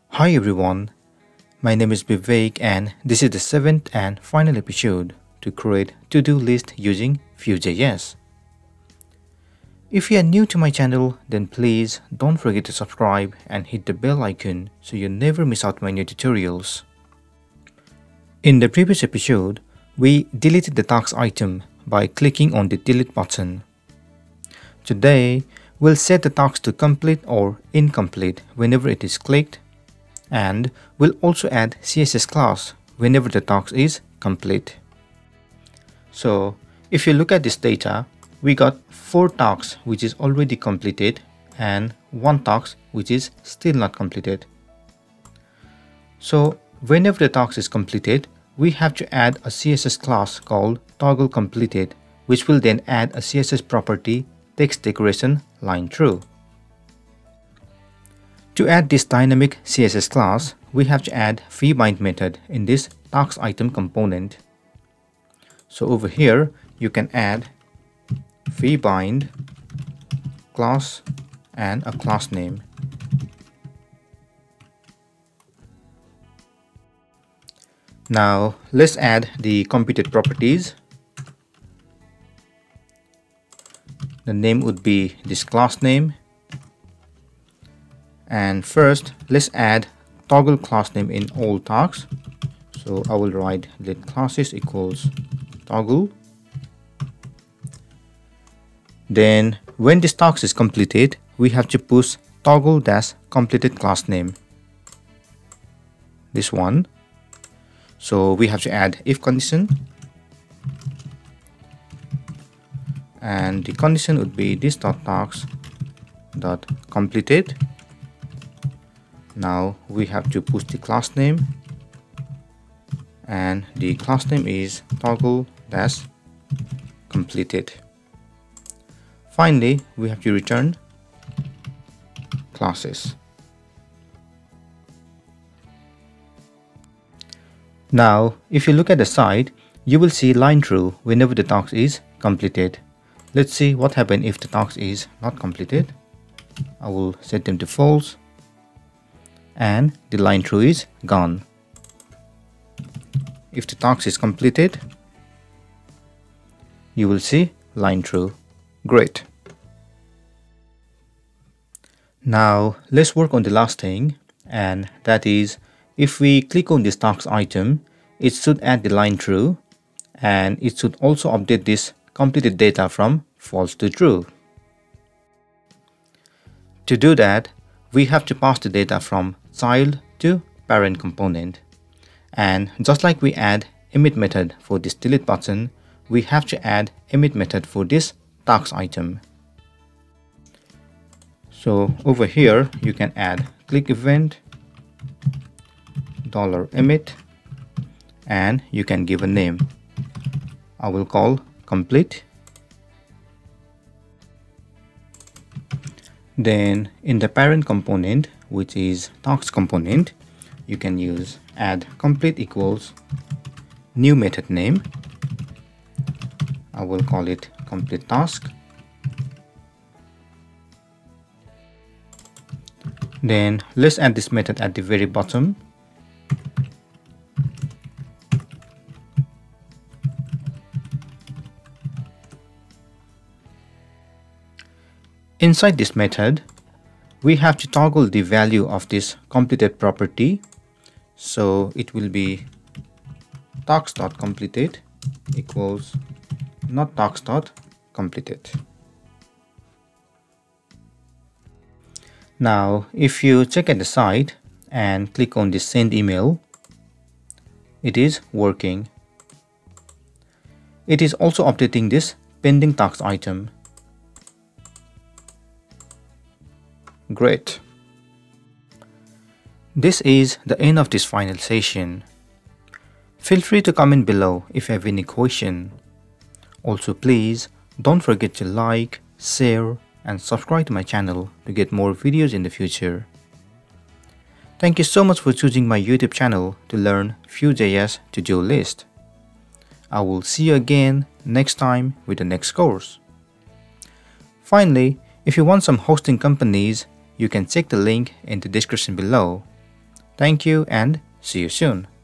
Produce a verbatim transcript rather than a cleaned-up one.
Hi everyone, my name is Vivek and this is the seventh and final episode to create to-do list using Vue J S. If you are new to my channel, then please don't forget to subscribe and hit the bell icon so you never miss out my new tutorials. In the previous episode, we deleted the task item by clicking on the delete button. Today, we'll set the task to complete or incomplete whenever it is clicked, and we'll also add C S S class whenever the task is complete. So if you look at this data, we got four tasks which is already completed and one task which is still not completed. So whenever the task is completed, we have to add a C S S class called toggle completed, which will then add a C S S property text decoration line through. To add this dynamic C S S class, we have to add vbind method in this task item component. So over here, you can add vbind class and a class name. Now let's add the computed properties. The name would be this class name. And first, let's add toggle class name in all tasks. So I will write let classes equals toggle. Then when this task is completed, we have to push toggle dash completed class name. This one. So we have to add if condition. And the condition would be this dot task dot completed. Now we have to push the class name, and the class name is toggle dash completed. Finally, we have to return classes. Now, if you look at the side, you will see line through whenever the task is completed. Let's see what happens if the task is not completed. I will set them to false, and the line through is gone. If the task is completed, you will see line through. Great. Now let's work on the last thing, and that is if we click on this task item, it should add the line through, and it should also update this completed data from false to true. To do that, we have to pass the data from child to parent component. And just like we add emit method for this delete button, we have to add emit method for this task item. So over here, you can add click event dollar emit, and you can give a name. I will call complete. Then in the parent component, which is task component, you can use add complete equals new method name. I will call it complete task. Then let's add this method at the very bottom. Inside this method, we have to toggle the value of this completed property. So it will be task.completed equals not task.completed. Now, if you check at the side and click on this send email, it is working. It is also updating this pending task item. Great. This is the end of this final session. Feel free to comment below if you have any question. Also, please don't forget to like, share, and subscribe to my channel to get more videos in the future. Thank you so much for choosing my YouTube channel to learn Vue J S to-do list. I will see you again next time with the next course. Finally, if you want some hosting companies, you can check the link in the description below. Thank you and see you soon.